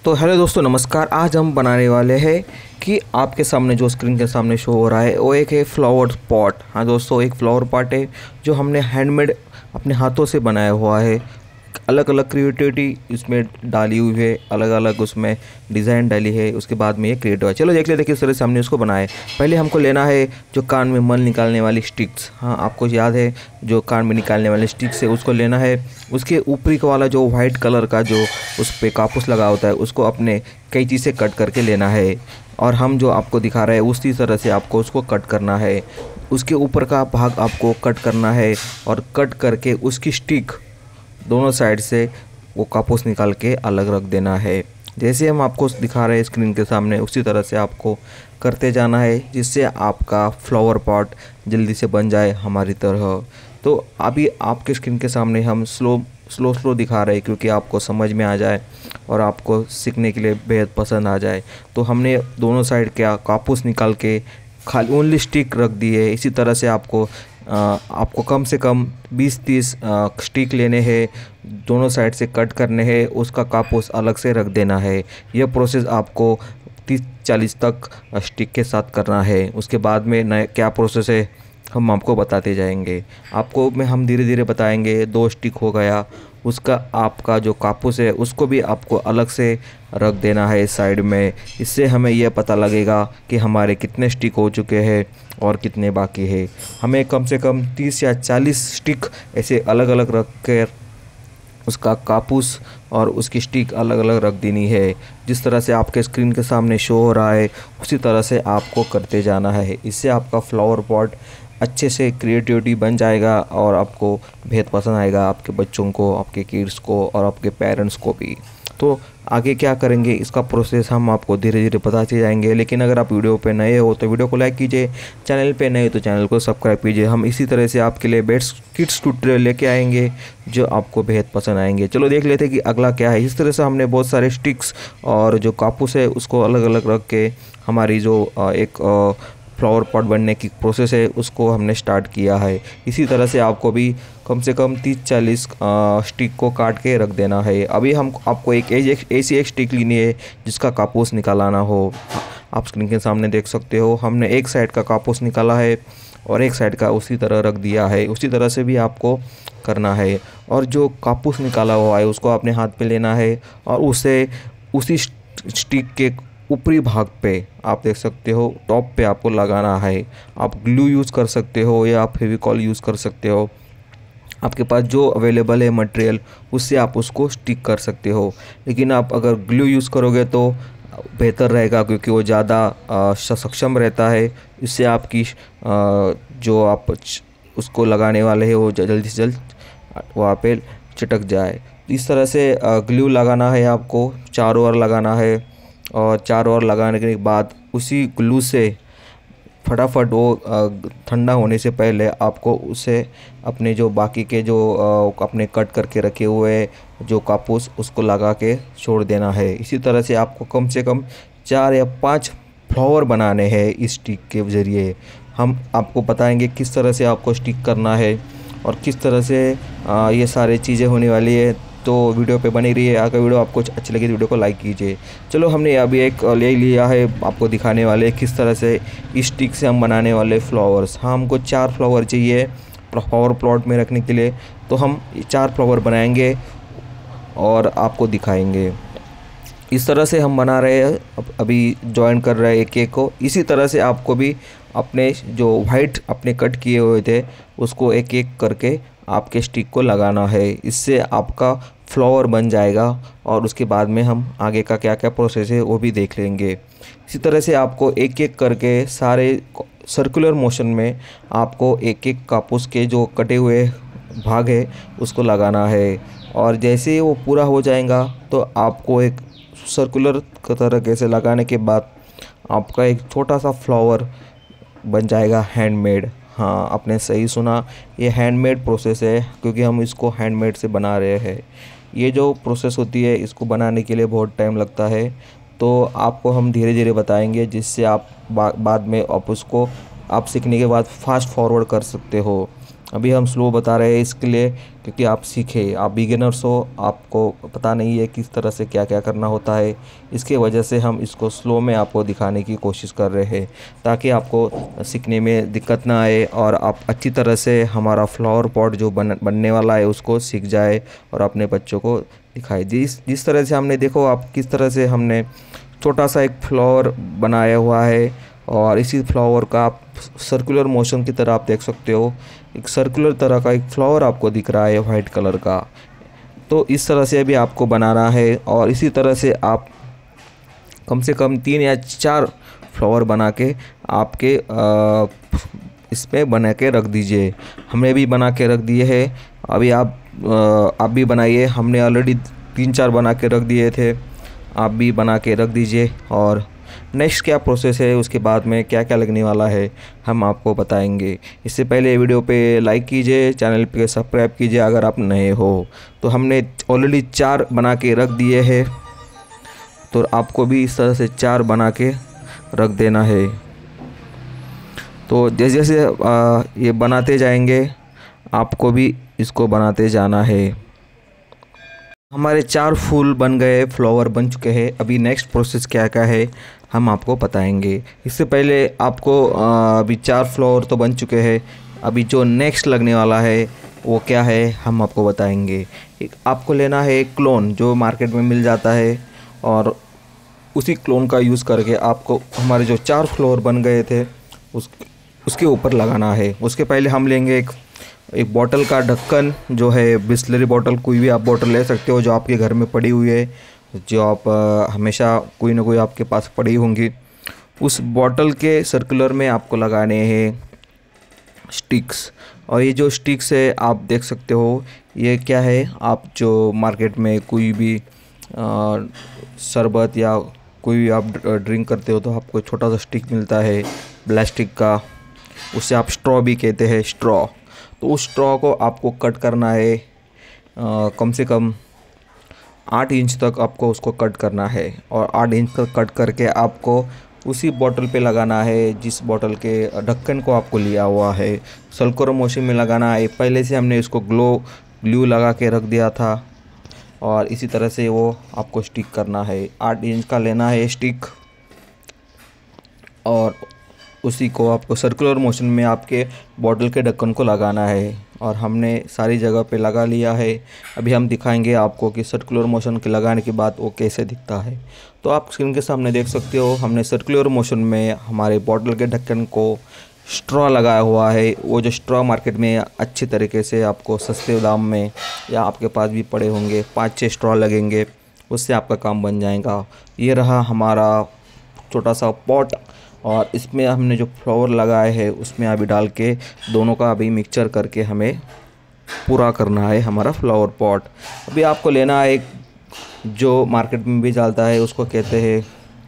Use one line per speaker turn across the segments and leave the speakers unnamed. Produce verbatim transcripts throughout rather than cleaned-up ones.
तो हेलो दोस्तों, नमस्कार। आज हम बनाने वाले हैं कि आपके सामने जो स्क्रीन के सामने शो हो रहा है वो एक है फ्लावर पॉट। हाँ दोस्तों, एक फ्लावर पॉट है जो हमने हैंडमेड अपने हाथों से बनाया हुआ है। अलग अलग क्रिएटिविटी इसमें डाली हुई है, अलग अलग उसमें डिज़ाइन डाली है। उसके बाद में ये क्रिएट हुआ है। चलो देख लेते हैं किस तरह से हमने उसको बनाया है। पहले हमको लेना है जो कान में मल निकालने वाली स्टिक्स। हाँ, आपको याद है जो कान में निकालने वाली स्टिक्स है उसको लेना है। उसके ऊपरी का वाला जो वाइट कलर का जो उस पर कापूस लगा होता है उसको अपने कैंची से कट करके लेना है। और हम जो आपको दिखा रहे हैं उसी तरह से आपको उसको कट करना है। उसके ऊपर का भाग आपको कट करना है और कट करके उसकी स्टिक दोनों साइड से वो कापूस निकाल के अलग रख देना है। जैसे हम आपको दिखा रहे हैं स्क्रीन के सामने उसी तरह से आपको करते जाना है, जिससे आपका फ्लावर पॉट जल्दी से बन जाए हमारी तरह। तो अभी आपके स्क्रीन के सामने हम स्लो स्लो स्लो दिखा रहे हैं क्योंकि आपको समझ में आ जाए और आपको सीखने के लिए बेहद पसंद आ जाए। तो हमने दोनों साइड का कापूस निकाल के खाली ओनली स्टिक रख दी है। इसी तरह से आपको आ, आपको कम से कम बीस तीस स्टिक लेने हैं, दोनों साइड से कट करने हैं, उसका कापूस अलग से रख देना है। यह प्रोसेस आपको तीस चालीस तक स्टिक के साथ करना है। उसके बाद में नए क्या प्रोसेस है हम आपको बताते जाएंगे। आपको में हम धीरे धीरे बताएंगे। दो स्टिक हो गया, उसका आपका जो कापूस है उसको भी आपको अलग से रख देना है साइड में। इससे हमें यह पता लगेगा कि हमारे कितने स्टिक हो चुके हैं और कितने बाकी है। हमें कम से कम तीस या चालीस स्टिक ऐसे अलग अलग रख कर उसका कापूस और उसकी स्टिक अलग अलग रख देनी है। जिस तरह से आपके स्क्रीन के सामने शो हो रहा है उसी तरह से आपको करते जाना है। इससे आपका फ्लावर पॉट अच्छे से क्रिएटिविटी बन जाएगा और आपको बेहद पसंद आएगा, आपके बच्चों को, आपके किड्स को और आपके पेरेंट्स को भी। तो आगे क्या करेंगे इसका प्रोसेस हम आपको धीरे धीरे बताते जाएंगे। लेकिन अगर आप वीडियो पे नए हो तो वीडियो को लाइक कीजिए, चैनल पे नए हो तो चैनल को सब्सक्राइब कीजिए। हम इसी तरह से आपके लिए बेस्ट किड्स ट्यूटोरियल लेके आएंगे जो आपको बेहद पसंद आएंगे। चलो देख लेते हैं कि अगला क्या है। इस तरह से हमने बहुत सारे स्टिक्स और जो कापूस है उसको अलग अलग रख के हमारी जो एक फ्लावर पॉट बनने की प्रोसेस है उसको हमने स्टार्ट किया है। इसी तरह से आपको भी कम से कम तीस चालीस स्टिक को काट के रख देना है। अभी हम आपको एक ऐसी एक स्टिक लेनी है जिसका कापूस निकालना हो। आप स्क्रीन के सामने देख सकते हो हमने एक साइड का कापूस निकाला है और एक साइड का उसी तरह रख दिया है। उसी तरह से भी आपको करना है। और जो कापूस निकाला हुआ है उसको अपने हाथ पे लेना है और उसे उसी स्टिक के ऊपरी भाग पे आप देख सकते हो टॉप पे आपको लगाना है। आप ग्लू यूज़ कर सकते हो या आप फेविकॉल यूज़ कर सकते हो। आपके पास जो अवेलेबल है मटेरियल उससे आप उसको स्टिक कर सकते हो। लेकिन आप अगर ग्लू यूज़ करोगे तो बेहतर रहेगा क्योंकि वो ज़्यादा सक्षम रहता है। इससे आपकी आ, जो आप उसको लगाने वाले हैं वो जल्दी से जल्द वहाँ पे चिटक जाए। इस तरह से ग्लू लगाना है, आपको चारों ओर लगाना है। और चारों ओर लगाने के बाद उसी ग्लू से फटाफट वो ठंडा होने से पहले आपको उसे अपने जो बाकी के जो अपने कट करके रखे हुए जो कापूस उसको लगा के छोड़ देना है। इसी तरह से आपको कम से कम चार या पाँच फ्लावर बनाने हैं इस स्टिक के ज़रिए। हम आपको बताएंगे किस तरह से आपको स्टिक करना है और किस तरह से ये सारी चीज़ें होने वाली है। तो वीडियो पे बनी रही है। अगर वीडियो आपको अच्छी लगी तो वीडियो को लाइक कीजिए। चलो हमने अभी एक ले लिया है आपको दिखाने वाले किस तरह से इस स्टिक से हम बनाने वाले फ्लावर्स। हाँ, हमको चार फ्लावर चाहिए फ्लावर प्लॉट में रखने के लिए। तो हम चार फ्लावर बनाएंगे और आपको दिखाएंगे। इस तरह से हम बना रहे हैं, अभी जॉइन कर रहे हैं एक एक को। इसी तरह से आपको भी अपने जो वाइट अपने कट किए हुए थे उसको एक एक करके आपके स्टिक को लगाना है। इससे आपका फ्लावर बन जाएगा और उसके बाद में हम आगे का क्या क्या प्रोसेस है वो भी देख लेंगे। इसी तरह से आपको एक एक करके सारे सर्कुलर मोशन में आपको एक एक कापूस के जो कटे हुए भाग है उसको लगाना है। और जैसे वो पूरा हो जाएगा तो आपको एक सर्कुलर तरह कैसे लगाने के बाद आपका एक छोटा सा फ्लावर बन जाएगा हैंडमेड। हाँ, आपने सही सुना, ये हैंडमेड प्रोसेस है क्योंकि हम इसको हैंडमेड से बना रहे हैं। ये जो प्रोसेस होती है इसको बनाने के लिए बहुत टाइम लगता है। तो आपको हम धीरे धीरे बताएंगे जिससे आप बा, बाद में आप उसको आप सीखने के बाद फास्ट फॉरवर्ड कर सकते हो। अभी हम स्लो बता रहे हैं इसके लिए क्योंकि आप सीखें, आप बिगिनर्स हो, आपको पता नहीं है किस तरह से क्या क्या करना होता है, इसके वजह से हम इसको स्लो में आपको दिखाने की कोशिश कर रहे हैं ताकि आपको सीखने में दिक्कत ना आए और आप अच्छी तरह से हमारा फ्लावर पॉट जो बन बनने वाला है उसको सीख जाए और अपने बच्चों को दिखाए। जिस जिस तरह से हमने देखो आप किस तरह से हमने छोटा सा एक फ्लावर बनाया हुआ है और इसी फ्लावर का आप सर्कुलर मोशन की तरह आप देख सकते हो, एक सर्कुलर तरह का एक फ्लावर आपको दिख रहा है वाइट कलर का। तो इस तरह से अभी आपको बनाना है और इसी तरह से आप कम से कम तीन या चार फ्लावर बना के आपके इसमें बना के रख दीजिए। हमने भी बना के रख दिए हैं, अभी आप आप भी बनाइए। हमने ऑलरेडी तीन चार बना के रख दिए थे, आप भी बना के रख दीजिए। और नेक्स्ट क्या प्रोसेस है, उसके बाद में क्या क्या लगने वाला है हम आपको बताएंगे। इससे पहले वीडियो पे लाइक कीजिए, चैनल पे सब्सक्राइब कीजिए अगर आप नए हो। तो हमने ऑलरेडी चार बना के रख दिए हैं, तो आपको भी इस तरह से चार बना के रख देना है। तो जैसे जैसे आ, ये बनाते जाएंगे आपको भी इसको बनाते जाना है। हमारे चार फूल बन गए, फ्लावर बन चुके हैं। अभी नेक्स्ट प्रोसेस क्या क्या है हम आपको बताएंगे। इससे पहले आपको अभी चार फ्लावर तो बन चुके हैं, अभी जो नेक्स्ट लगने वाला है वो क्या है हम आपको बताएंगे। एक आपको लेना है एक क्लोन जो मार्केट में मिल जाता है और उसी क्लोन का यूज़ करके आपको हमारे जो चार फ्लावर बन गए थे उस उसके ऊपर लगाना है। उसके पहले हम लेंगे एक एक बॉटल का ढक्कन, जो है बिस्लरी बॉटल, कोई भी आप बॉटल ले सकते हो जो आपके घर में पड़ी हुई है, जो आप हमेशा कोई ना कोई आपके पास पड़ी होंगी। उस बॉटल के सर्कुलर में आपको लगाने हैं स्टिक्स। और ये जो स्टिक्स है आप देख सकते हो ये क्या है, आप जो मार्केट में कोई भी आ, शरबत या कोई भी आप ड्रिंक करते हो तो आपको छोटा सा स्टिक मिलता है प्लास्टिक का, उसे आप स्ट्रॉ भी कहते हैं, स्ट्रॉ। तो उस स्ट्रॉ को आपको कट करना है, आ, कम से कम आठ इंच तक आपको उसको कट करना है। और आठ इंच तक कट करके आपको उसी बॉटल पे लगाना है जिस बॉटल के ढक्कन को आपको लिया हुआ है। सर्कुलर मोशन में लगाना है। पहले से हमने इसको ग्लो ग्लू लगा के रख दिया था और इसी तरह से वो आपको स्टिक करना है। आठ इंच का लेना है स्टिक और उसी को आपको सर्कुलर मोशन में आपके बॉटल के ढक्कन को लगाना है। और हमने सारी जगह पे लगा लिया है। अभी हम दिखाएंगे आपको कि सर्कुलर मोशन के लगाने के बाद वो कैसे दिखता है। तो आप स्क्रीन के सामने देख सकते हो हमने सर्कुलर मोशन में हमारे बॉटल के ढक्कन को स्ट्रॉ लगाया हुआ है। वो जो स्ट्रॉ मार्केट में अच्छी तरीके से आपको सस्ते दाम में या आपके पास भी पड़े होंगे, पाँच छः स्ट्रॉ लगेंगे, उससे आपका काम बन जाएगा। ये रहा हमारा छोटा सा पॉट और इसमें हमने जो फ्लावर लगाए हैं उसमें अभी डाल के दोनों का अभी मिक्सचर करके हमें पूरा करना है हमारा फ्लावर पॉट। अभी आपको लेना है एक जो मार्केट में भी चलता है, उसको कहते हैं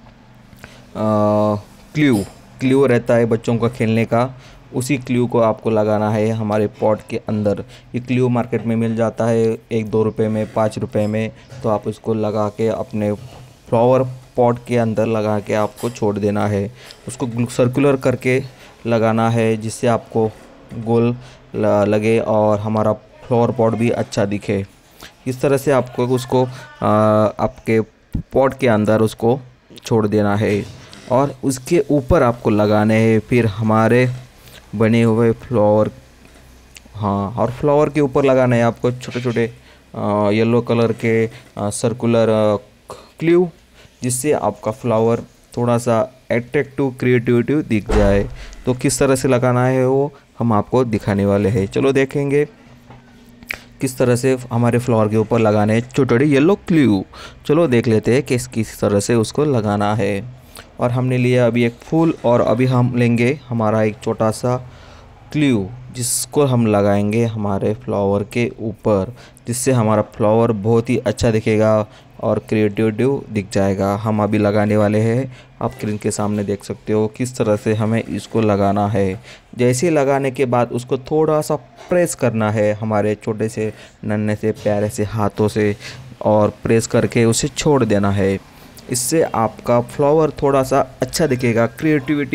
क्ल्यू क्ल्यू रहता है बच्चों का खेलने का, उसी क्ल्यू को आपको लगाना है हमारे पॉट के अंदर। ये क्ल्यू मार्केट में मिल जाता है एक दो रुपए में, पाँच रुपए में। तो आप इसको लगा के अपने फ्लावर पॉट के अंदर लगा के आपको छोड़ देना है। उसको सर्कुलर करके लगाना है जिससे आपको गोल लगे और हमारा फ्लावर पॉट भी अच्छा दिखे। इस तरह से आपको उसको आ, आपके पॉट के अंदर उसको छोड़ देना है और उसके ऊपर आपको लगाने हैं फिर हमारे बने हुए फ्लावर। हाँ, और फ्लावर के ऊपर लगाना है आपको छोटे छोटे येलो कलर के आ, सर्कुलर क्ल्यू, जिससे आपका फ्लावर थोड़ा सा एट्रैक्टिव क्रिएटिविटी दिख जाए। तो किस तरह से लगाना है वो हम आपको दिखाने वाले हैं। चलो देखेंगे किस तरह से हमारे फ्लावर के ऊपर लगाने हैं छोटे छोटे येलो क्ल्यू। चलो देख लेते हैं किस किस तरह से उसको लगाना है। और हमने लिया अभी एक फूल और अभी हम लेंगे हमारा एक छोटा सा क्ल्यू जिसको हम लगाएंगे हमारे फ्लावर के ऊपर, जिससे हमारा फ्लावर बहुत ही अच्छा दिखेगा और क्रिएटिव दिख जाएगा। हम अभी लगाने वाले हैं, आप स्क्रीन के सामने देख सकते हो किस तरह से हमें इसको लगाना है। जैसे लगाने के बाद उसको थोड़ा सा प्रेस करना है हमारे छोटे से नन्हे से प्यारे से हाथों से और प्रेस करके उसे छोड़ देना है। इससे आपका फ्लावर थोड़ा सा अच्छा दिखेगा, क्रिएटिविटी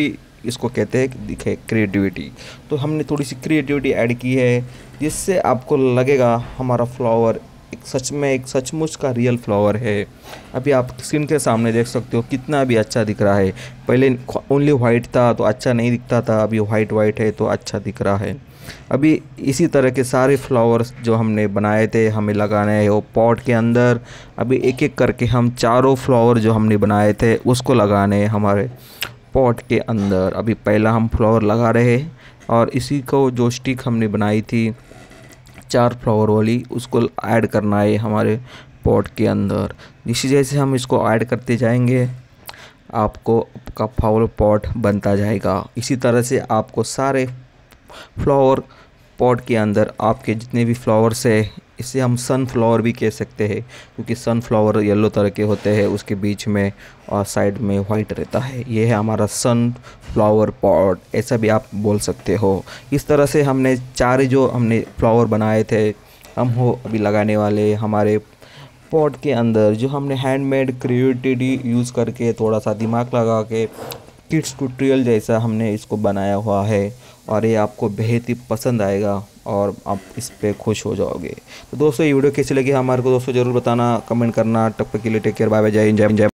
इसको कहते हैं दिखे क्रिएटिविटी। तो हमने थोड़ी सी क्रिएटिविटी ऐड की है जिससे आपको लगेगा हमारा फ्लावर एक सच में एक सचमुच का रियल फ्लावर है। अभी आप स्क्रीन के सामने देख सकते हो कितना भी अच्छा दिख रहा है। पहले ओनली वाइट था तो अच्छा नहीं दिखता था, अभी वाइट वाइट है तो अच्छा दिख रहा है। अभी इसी तरह के सारे फ्लावर्स जो हमने बनाए थे हमें लगाने हैं वो पॉट के अंदर। अभी एक एक करके हम चारों फ्लावर जो हमने बनाए थे उसको लगाने हैं हमारे पॉट के अंदर। अभी पहला हम फ्लावर लगा रहे हैं और इसी को जो स्टिक हमने बनाई थी चार फ्लावर वाली उसको ऐड करना है हमारे पॉट के अंदर। इसी जैसे हम इसको ऐड करते जाएंगे आपको आपका फ्लावर पॉट बनता जाएगा। इसी तरह से आपको सारे फ्लावर पॉट के अंदर आपके जितने भी फ्लावर्स है, इसे हम सनफ्लावर भी कह सकते हैं क्योंकि सनफ्लावर येलो तरह के होते हैं, उसके बीच में और साइड में वाइट रहता है। ये है हमारा सनफ्लावर पॉट, ऐसा भी आप बोल सकते हो। इस तरह से हमने चार जो हमने फ्लावर बनाए थे हम हो अभी लगाने वाले हमारे पॉट के अंदर, जो हमने हैंडमेड क्रिएटिविटी यूज़ करके थोड़ा सा दिमाग लगा के किड्स ट्यूटोरियल जैसा हमने इसको बनाया हुआ है और ये आपको बेहद ही पसंद आएगा और आप इस पे खुश हो जाओगे। तो दोस्तों ये वीडियो कैसी लगी हमारे को दोस्तों ज़रूर बताना, कमेंट करना। तब तक के लिए टेक केयर, बाय बाय, जय हिंद, जय